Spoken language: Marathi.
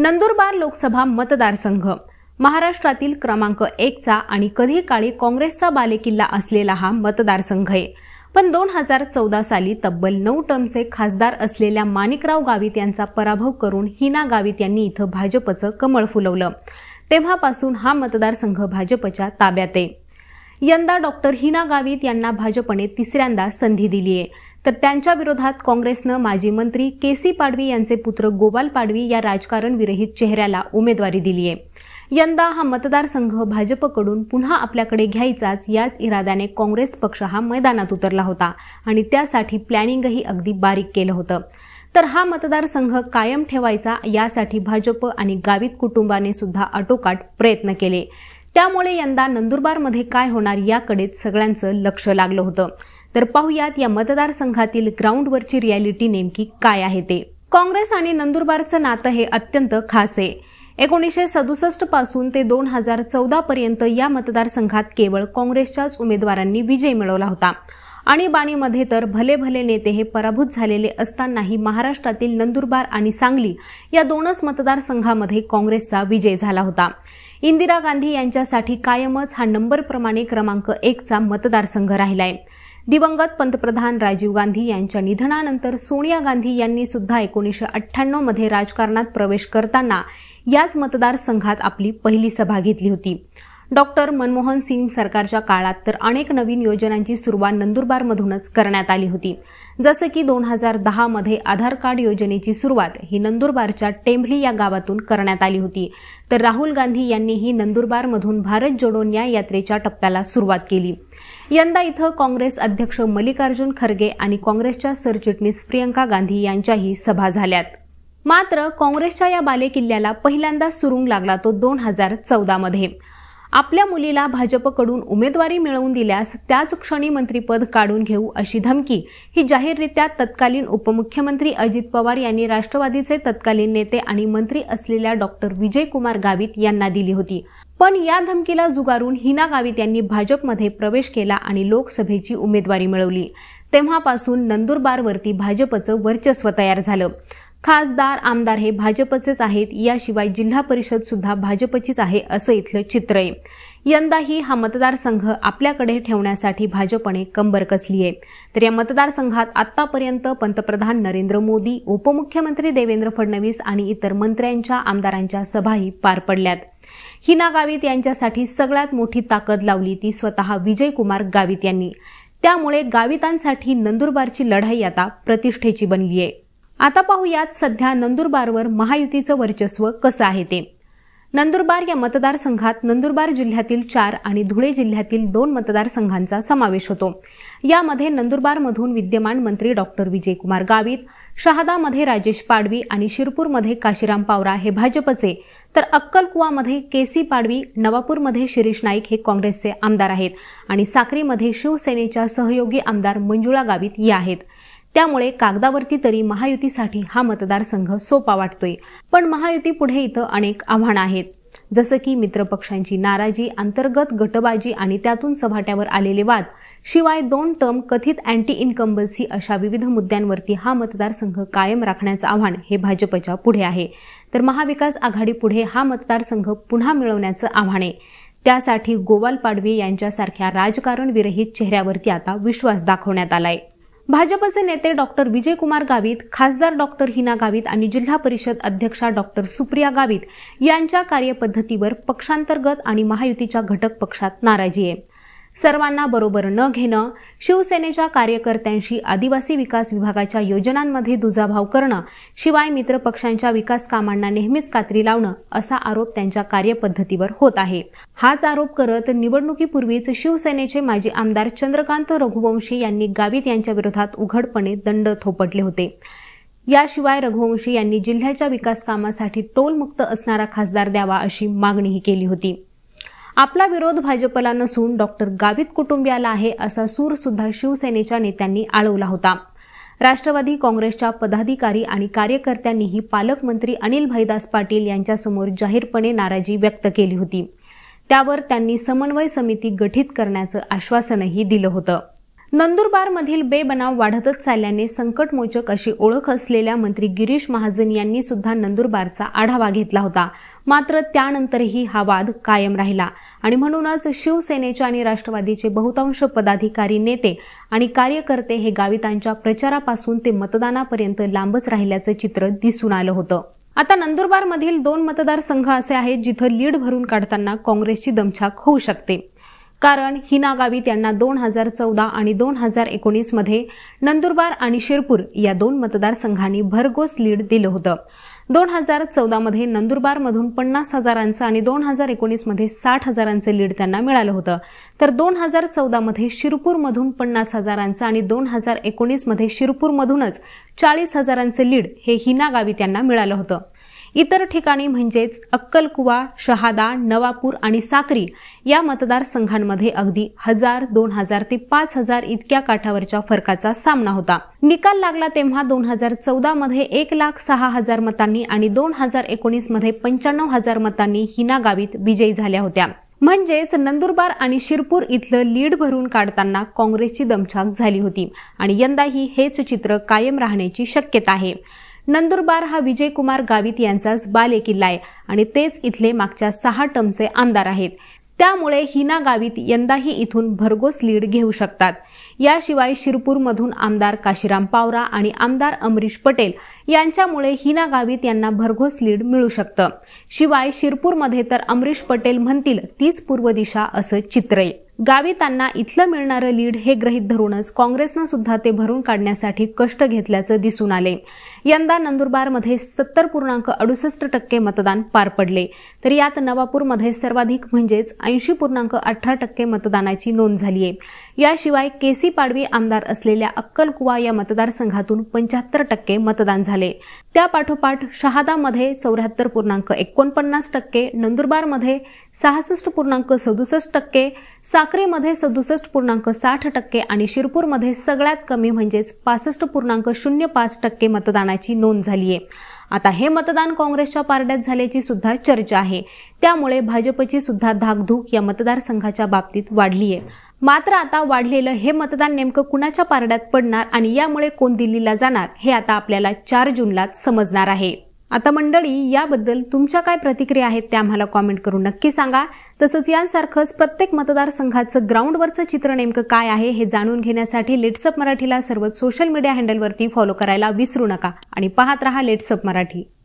नंदुरबार लोकसभा मतदारसंघ महाराष्ट्रातील क्रमांक 1चा आणि कधी काळी काँग्रेसचा बालेकिल्ला असलेला हा मतदारसंघ आहे. पण 2014 साली तब्बल 9 टर्मचे खासदार असलेल्या माणिकराव गावित यांचा पराभव करून हिना गावित यांनी इथं भाजपचं कमळ फुलवलं. तेव्हापासून हा मतदारसंघ भाजपच्या ताब्यात आहे. यंदा डॉक्टर हिना गावित यांना भाजपने तिसऱ्यांदा संधी दिली आहे. तर त्यांच्या विरोधात काँग्रेसनं माजी मंत्री के.सी. पाडवी यांचे पुत्र गोपाल पाडवी या राजकारण विरहित चेहऱ्याला उमेदवारी दिली आहे. यंदा हा मतदारसंघ भाजपकडून पुन्हा आपल्याकडे घ्यायचाच याच इराद्याने काँग्रेस पक्ष हा मैदानात उतरला होता आणि त्यासाठी प्लॅनिंगही अगदी बारीक केलं होतं. तर हा मतदारसंघ कायम ठेवायचा यासाठी भाजप आणि गावित कुटुंबाने सुद्धा आटोकाट प्रयत्न केले. त्यामुळे यंदा नंदुरबारमध्ये काय होणार याकडेच सगळ्यांचं लक्ष लागलं होतं. तर पाहुयात या मतदारसंघातील ग्राउंडवरची रियालिटी नेमकी काय आहे ते. काँग्रेस आणि नंदुरबारचं नातं हे अत्यंत खास आहे. 1967 पासून ते 2014 पर्यंत या मतदारसंघात केवळ काँग्रेसच्याच उमेदवारांनी विजय मिळवला होता. आणीबाणीमध्ये तर भले भले नेते हे पराभूत झालेले असतानाही महाराष्ट्रातील नंदुरबार आणि सांगली या दोनच मतदारसंघामध्ये काँग्रेसचा विजय झाला होता. इंदिरा गांधी यांच्यासाठी कायमच हा नंबरप्रमाणे क्रमांक 1चा मतदारसंघ राहिलाय. दिवंगत पंतप्रधान राजीव गांधी यांच्या निधनानंतर सोनिया गांधी यांनी सुद्धा 1998 मध्ये राजकारणात प्रवेश करताना याच मतदारसंघात आपली पहिली सभा घेतली होती. डॉक्टर मनमोहन सिंग सरकारच्या काळात तर अनेक नवीन योजनांची सुरुवात नंदुरबारमधूनच करण्यात आली होती. जसं की 2010 मध्ये आधार कार्ड योजनेची सुरुवात ही नंदुरबारच्या टेंभली या गावातून करण्यात आली होती. तर राहुल गांधी यांनीही नंदुरबारमधून भारत जोडो न्याय यात्रेच्या टप्प्याला सुरुवात केली. यंदा इथं काँग्रेस अध्यक्ष मल्लिकार्जुन खरगे आणि काँग्रेसच्या सरचिटणीस प्रियंका गांधी यांच्याही सभा झाल्यात. मात्र काँग्रेसच्या या बालेकिल्ल्याला पहिल्यांदा सुरुंग लागला तो 2014 मध्ये. आपल्या मुलीला भाजपकडून उमेदवारी मिळवून दिल्यास त्याच क्षणी मंत्रिपद काढून घेऊ अशी धमकी ही जाहीररित्या तत्कालीन उपमुख्यमंत्री अजित पवार यांनी राष्ट्रवादीचे तत्कालीन नेते आणि मंत्री असलेल्या डॉक्टर विजयकुमार गावित यांना दिली होती. पण या धमकीला जुगारून हिना गावित यांनी भाजपमध्ये प्रवेश केला आणि लोकसभेची उमेदवारी मिळवली. तेव्हापासून नंदुरबारवरती भाजपचं वर्चस्व तयार झालं. खासदार आमदार हे भाजपचेच आहेत, याशिवाय जिल्हा परिषद सुद्धा भाजपचीच आहे असं इथलं चित्र आहे. यंदाही हा मतदारसंघ आपल्याकडे ठेवण्यासाठी भाजपने कंबर कसली आहे. तर या मतदारसंघात आतापर्यंत पंतप्रधान नरेंद्र मोदी, उपमुख्यमंत्री देवेंद्र फडणवीस आणि इतर मंत्र्यांच्या आमदारांच्या सभाही पार पडल्यात. हिना गावित यांच्यासाठी सगळ्यात मोठी ताकद लावली ती स्वतः विजयकुमार गावित यांनी. त्यामुळे गावितांसाठी नंदुरबारची लढाई आता प्रतिष्ठेची बनली आहे. आता पाहूयात सध्या नंदुरबारवर महायुतीचं वर्चस्व कसं आहे ते. नंदुरबार या मतदारसंघात नंदुरबार जिल्ह्यातील 4 आणि धुळे जिल्ह्यातील 2 मतदारसंघांचा समावेश होतो. यामध्ये नंदुरबारमधून विद्यमान मंत्री डॉक्टर विजयकुमार गावित, शहादामध्ये राजेश पाडवी आणि शिरपूरमध्ये काशीराम पावरा हे भाजपचे, तर अक्कलकुवामध्ये के.सी. पाडवी, नवापूरमध्ये शिरीष नाईक हे काँग्रेसचे आमदार आहेत आणि साक्रीमध्ये शिवसेनेच्या सहयोगी आमदार मंजुळा गावित या आहेत. त्यामुळे कागदावरती तरी महायुतीसाठी हा मतदारसंघ सोपा वाटतोय. पण महायुती पुढे इथं अनेक आव्हानं आहेत. जसं की मित्रपक्षांची नाराजी, अंतर्गत गटबाजी आणि त्यातून चव्हाट्यावर आलेले वाद, शिवाय 2 टर्म कथित अँटी इन्कम्बन्सी अशा विविध मुद्द्यांवरती हा मतदारसंघ कायम राखण्याचं आव्हान हे भाजपच्या पुढे आहे. तर महाविकास आघाडी पुढे हा मतदारसंघ पुन्हा मिळवण्याचं आव्हान आहे. त्यासाठी गोपाल पाडवी यांच्यासारख्या राजकारण विरहित चेहऱ्यावरती आता विश्वास दाखवण्यात आलाय. भाजपचे नेते डॉक्टर विजयकुमार गावित, खासदार डॉक्टर हिना गावित आणि जिल्हा परिषद अध्यक्षा डॉक्टर सुप्रिया गावित यांच्या कार्यपद्धतीवर पक्षांतर्गत आणि महायुतीच्या घटक पक्षात नाराजी आहे. सर्वांना बरोबर न घेणं, शिवसेनेच्या कार्यकर्त्यांशी आदिवासी विकास विभागाच्या योजनांमध्ये दुजाभाव करणं, शिवाय मित्रपक्षांच्या विकास कामांना नेहमीच कात्री लावणं असा आरोप त्यांच्या कार्यपद्धतीवर होत आहे. हाच आरोप करत निवडणुकीपूर्वीच शिवसेनेचे माजी आमदार चंद्रकांत रघुवंशी यांनी गावित यांच्या विरोधात उघडपणे दंड थोपटले होते. याशिवाय रघुवंशी यांनी जिल्ह्याच्या विकास कामासाठी टोलमुक्त असणारा खासदार द्यावा अशी मागणीही केली होती. आपला विरोध भाजपला नसून डॉक्टर गावित कुटुंबियाला आहे असा सूर सुद्धा शिवसेनेच्या नेत्यांनी आळवला होता. राष्ट्रवादी काँग्रेसच्या पदाधिकारी आणि कार्यकर्त्यांनीही पालकमंत्री अनिल भैदास पाटील यांच्यासमोर जाहीरपणे नाराजी व्यक्त केली होती. त्यावर त्यांनी समन्वय समिती गठीत करण्याचं आश्वासनही दिलं होतं. नंदुरबारमधील बेबनाव वाढतच चालल्याने संकटमोचक अशी ओळख असलेल्या मंत्री गिरीश महाजन यांनी सुद्धा नंदुरबारचा आढावा घेतला होता. मात्र त्यानंतरही हा वाद कायम राहिला आणि म्हणूनच शिवसेनेचे आणि राष्ट्रवादीचे बहुतांश पदाधिकारी, नेते आणि कार्यकर्ते हे गावितांच्या प्रचारापासून ते मतदानापर्यंत लांबच राहिल्याचं चित्र दिसून आलं होतं. आता नंदुरबारमधील 2 मतदारसंघ असे आहेत जिथं लीड भरून काढताना काँग्रेसची दमछाक होऊ शकते. कारण हिना गावित यांना 2014 आणि 2019 मध्ये नंदुरबार आणि शिरपूर या 2 मतदारसंघांनी भरघोस लीड दिलं होतं. 2014 मध्ये नंदुरबारमधून 50,000चं आणि 2019 मध्ये 60,000चं लीड त्यांना मिळालं होतं. तर 2014 मध्ये शिरपूरमधून 50,000चं आणि 2019 मध्ये शिरपूरमधूनच 40,000चं लीड हे हिना गावित यांना मिळालं होतं. इतर ठिकाणी म्हणजेच अक्कलकुवा, शहादा, नवापूर आणि साक्री या मतदारसंघांमध्ये अगदी 1000, 2000 ते 5000 इतक्या काठावरच्या फरकाचा सामना होता. निकाल लागला तेव्हा 2014 मध्ये 1,06,000 मतांनी आणि 2019 मध्ये 95,000 मतांनी हिना गावित विजयी झाल्या होत्या. म्हणजेच नंदुरबार आणि शिरपूर इथलं लीड भरून काढताना काँग्रेसची दमछाक झाली होती आणि यंदाही हेच चित्र कायम राहण्याची शक्यता आहे. नंदुरबार हा विजयकुमार गावित यांचाच बालेकिल्ला आहे आणि तेच इथले मागच्या 6 टर्मचे आमदार आहेत. त्यामुळे हिना गावित यंदाही इथून भरघोस लीड घेऊ शकतात. याशिवाय शिरपूरमधून आमदार काशीराम पावरा आणि आमदार अमरीश पटेल यांच्यामुळे हिना गावित यांना भरघोस लीड मिळू शकतं. शिवाय शिरपूरमध्ये तर अमरीश पटेल म्हणतील तीच पूर्व दिशा असं चित्र आहे. गावितांना इथलं मिळणारं लीड हे गृहीत धरूनच काँग्रेसनं सुद्धा ते भरून काढण्यासाठी कष्ट घेतल्याचं दिसून आले. यंदा नंदुरबारमध्ये 70.68% मतदान पार पडले, तर यात नवापूरमध्ये सर्वाधिक म्हणजेच 80.18% मतदानाची नोंद झाली आहे. याशिवाय केसी पाडवी आमदार असलेल्या अक्कलकुवा या मतदारसंघातून 75% मतदान झाले. त्यापाठोपाठ शहादामध्ये 74.49%, नंदुरबारमध्ये 66.67%, साक्रीमध्ये 67.60% आणि शिरपूरमध्ये सगळ्यात कमी म्हणजेच 65.05% मतदानाची नोंद झाली आहे. आता हे मतदान काँग्रेसच्या पारड्यात झाल्याची सुद्धा चर्चा आहे. त्यामुळे भाजपची सुद्धा धाकधूक या मतदारसंघाच्या बाबतीत वाढली आहे. मात्र आता वाढलेलं हे मतदान नेमकं कुणाच्या पारड्यात पडणार आणि यामुळे कोण दिल्लीला जाणार हे आता आपल्याला 4 जूनलाच समजणार आहे. आता मंडळी, याबद्दल तुमच्या काय प्रतिक्रिया आहेत त्या आम्हाला कॉमेंट करून नक्की सांगा. तसंच यांसारखंच प्रत्येक मतदारसंघाचं ग्राउंडवरचं चित्र नेमकं काय आहे हे जाणून घेण्यासाठी लेट्सअप मराठीला सर्वच सोशल मीडिया हँडलवरती फॉलो करायला विसरू नका आणि पाहत रहा लेट्सअप मराठी.